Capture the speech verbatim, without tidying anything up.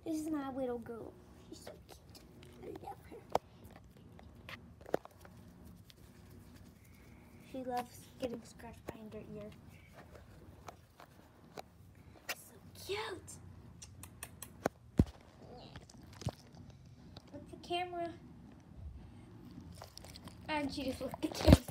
This is my little girl. She's so cute. I love her. She loves getting scratched behind her ear. So cute. Look at the camera. And she just looked at the camera.